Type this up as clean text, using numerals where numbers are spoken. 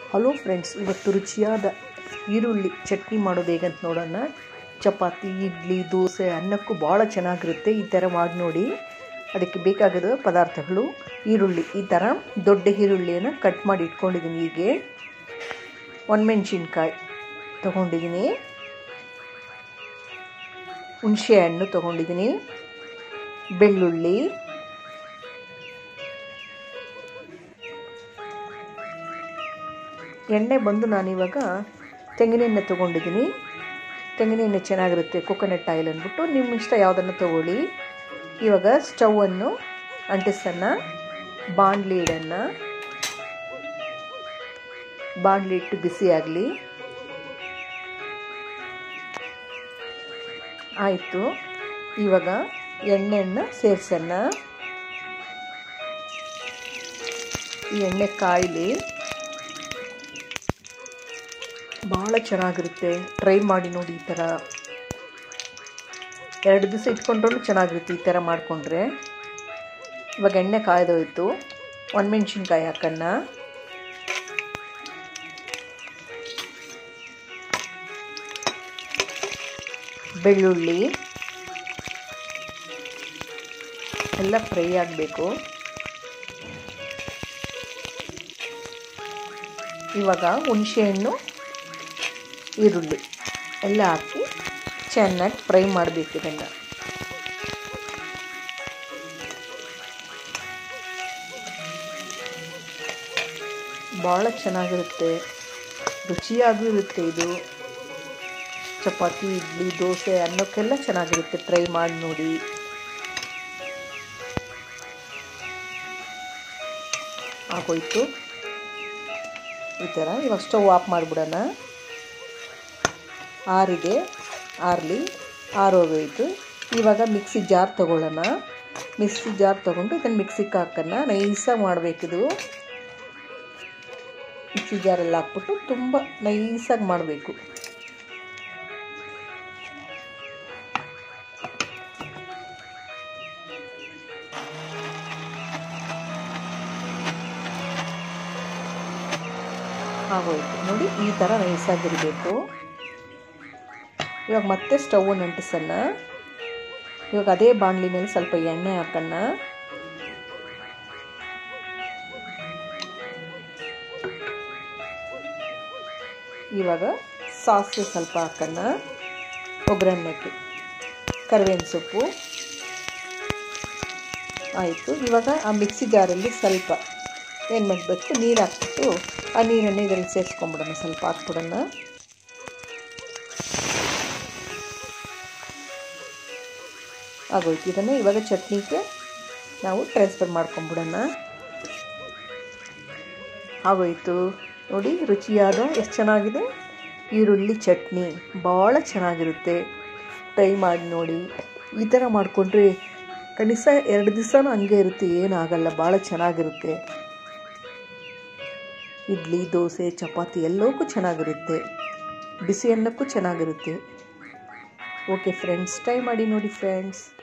Hello friends, ಇವತ್ತು ರುಚಿಯಾದ ಈರುಳ್ಳಿ ಚಟ್ನಿ ಮಾಡೋದು ಹೇಗಂತ ನೋಡೋಣ. ಚಪಾತಿ, ಇಡ್ಲಿ, ದೋಸೆ, ಅನ್ನಕ್ಕೂ ಭಾಳ ಚೆನ್ನಾಗಿರುತ್ತೆ. ಈ ಥರ ಮಾಡಿ ನೋಡಿ. ಅದಕ್ಕೆ ಬೇಕಾಗಿರೋ ಪದಾರ್ಥಗಳು: ಈರುಳ್ಳಿ, ಈ ಥರ ದೊಡ್ಡ ಈರುಳ್ಳಿಯನ್ನು ಕಟ್ ಮಾಡಿ ಇಟ್ಕೊಂಡಿದ್ದೀನಿ. ಹೀಗೆ ಒಣಮೆಣ್ಸಿನ್ಕಾಯಿ ತೊಗೊಂಡಿದ್ದೀನಿ, ಹುಣಸೆ ಹಣ್ಣು ತೊಗೊಂಡಿದ್ದೀನಿ, ಬೆಳ್ಳುಳ್ಳಿ, ಎಣ್ಣೆ ಬಂದು ನಾನಿವಾಗ ತೆಂಗಿನ ಎಣ್ಣೆ ತೊಗೊಂಡಿದ್ದೀನಿ. ತೆಂಗಿನ ಎಣ್ಣೆ ಚೆನ್ನಾಗಿರುತ್ತೆ, ಕೊಕೊನಟ್ ಆಯಿಲ್ ಅಂದ್ಬಿಟ್ಟು. ನಿಮ್ಮ ಇಷ್ಟ ಯಾವುದನ್ನು ತೊಗೊಳ್ಳಿ. ಇವಾಗ ಸ್ಟವನ್ನು ಅಂಟಿಸೋಣ. ಬಾಣಲಿ ಇಡೋಣ. ಬಾಣಲಿ ಇಟ್ಟು ಬಿಸಿ ಆಗಲಿ. ಆಯಿತು, ಇವಾಗ ಎಣ್ಣೆಯನ್ನು ಸೇರಿಸೋಣ. ಈ ಎಣ್ಣೆ ಕಾಯಲಿ. ಭಾಳ ಚೆನ್ನಾಗಿರುತ್ತೆ, ಟ್ರೈ ಮಾಡಿ ನೋಡಿ. ಈ ಥರ 2 ದಿವಸ ಇಟ್ಕೊಂಡ್ರೂ ಚೆನ್ನಾಗಿರುತ್ತೆ ಈ ಥರ ಮಾಡಿಕೊಂಡ್ರೆ. ಇವಾಗ ಎಣ್ಣೆ ಕಾಯ್ದೋಯ್ತು. ಒಣಮೆಣ್ಸಿನ್ಕಾಯಿ ಹಾಕೋಣ. ಬೆಳ್ಳುಳ್ಳಿ ಎಲ್ಲ ಫ್ರೈ ಆಗಬೇಕು. ಇವಾಗ ಹುಣಸೆಹಣ್ಣು, ಈರುಳ್ಳಿ ಎಲ್ಲ ಹಾಕಿ ಚೆನ್ನಾಗಿ ಫ್ರೈ ಮಾಡಬೇಕು. ಇದನ್ನು ಭಾಳ ಚೆನ್ನಾಗಿರುತ್ತೆ, ರುಚಿಯಾಗೂ ಇರುತ್ತೆ. ಇದು ಚಪಾತಿ, ಇಡ್ಲಿ, ದೋಸೆ, ಅನ್ನಕ್ಕೆಲ್ಲ ಚೆನ್ನಾಗಿರುತ್ತೆ. ಟ್ರೈ ಮಾಡಿ ನೋಡಿ. ಆಗೋಯ್ತು ಈ ಥರ. ಇವಾಗ ಸ್ಟವ್ ಆಫ್ ಮಾಡಿಬಿಡೋಣ. ಆರೋಗೋಯ್ತು. ಇವಾಗ ಮಿಕ್ಸಿ ಜಾರ್ ತೊಗೊಳ್ಳೋಣ. ಮಿಕ್ಸಿ ಜಾರ್ ತೊಗೊಂಡು ಇದನ್ನು ಮಿಕ್ಸಿಗೆ ಹಾಕೋಣ. ನೈಸಾಗಿ ಮಾಡಬೇಕಿದು. ಮಿಕ್ಸಿ ಜಾರಲ್ಲಿ ಹಾಕ್ಬಿಟ್ಟು ತುಂಬ ನೈಸಾಗಿ ಮಾಡಬೇಕು. ಆಗೋಯ್ತು ನೋಡಿ, ಈ ಥರ ನೈಸಾಗಿರಬೇಕು. ಇವಾಗ ಮತ್ತೆ ಸ್ಟವನ್ನು ಅಂಟಿಸೋಣ. ಇವಾಗ ಅದೇ ಬಾಣಲಿ ಮೇಲೆ ಸ್ವಲ್ಪ ಎಣ್ಣೆ ಹಾಕೋಣ. ಇವಾಗ ಸಾಸಿವೆ ಸ್ವಲ್ಪ ಹಾಕೋಣ. ಒಗ್ಗರಣೆಗೆ ಕರಿಬೇವಿನ ಸೊಪ್ಪು. ಆಯಿತು, ಇವಾಗ ಆ ಮಿಕ್ಸಿ ಜಾರಲ್ಲಿ ಸ್ವಲ್ಪ ಏನು ಮಾಡಬೇಕು, ನೀರು ಹಾಕ್ಬಿಟ್ಟು ಆ ನೀರನ್ನು ಇದರಲ್ಲಿ ಸೇರಿಸ್ಕೊಂಬಿಡೋಣ. ಸ್ವಲ್ಪ ಹಾಕ್ಬಿಡೋಣ. ಆಗೋಯ್ತು. ಇದನ್ನು ಇವಾಗ ಚಟ್ನಿಗೆ ನಾವು ಟ್ರಾನ್ಸ್ಫರ್ ಮಾಡ್ಕೊಂಬಿಡೋಣ. ಆಗೋಯ್ತು ನೋಡಿ, ರುಚಿಯಾದ ಎಷ್ಟು ಚೆನ್ನಾಗಿದೆ ಈರುಳ್ಳಿ ಚಟ್ನಿ. ಭಾಳ ಚೆನ್ನಾಗಿರುತ್ತೆ, ಟ್ರೈ ಮಾಡಿ ನೋಡಿ. ಈ ಥರ ಮಾಡಿಕೊಂಡ್ರೆ ಕನಿಷ್ಠ 2 ದಿವಸನೂ ಹಂಗೆ ಇರುತ್ತೆ, ಏನಾಗಲ್ಲ. ಭಾಳ ಚೆನ್ನಾಗಿರುತ್ತೆ. ಇಡ್ಲಿ, ದೋಸೆ, ಚಪಾತಿ ಎಲ್ಲವಕ್ಕೂ ಚೆನ್ನಾಗಿರುತ್ತೆ. ಬಿಸಿ ಅನ್ನಕ್ಕೂ ಚೆನ್ನಾಗಿರುತ್ತೆ. ಓಕೆ ಫ್ರೆಂಡ್ಸ್, ಟ್ರೈ ಮಾಡಿ ನೋಡಿ ಫ್ರೆಂಡ್ಸ್.